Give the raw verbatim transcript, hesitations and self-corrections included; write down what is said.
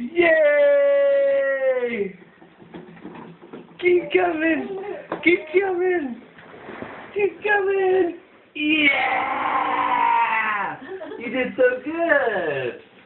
Yay! Keep coming! Keep coming! Keep coming! Yeah! You did so good!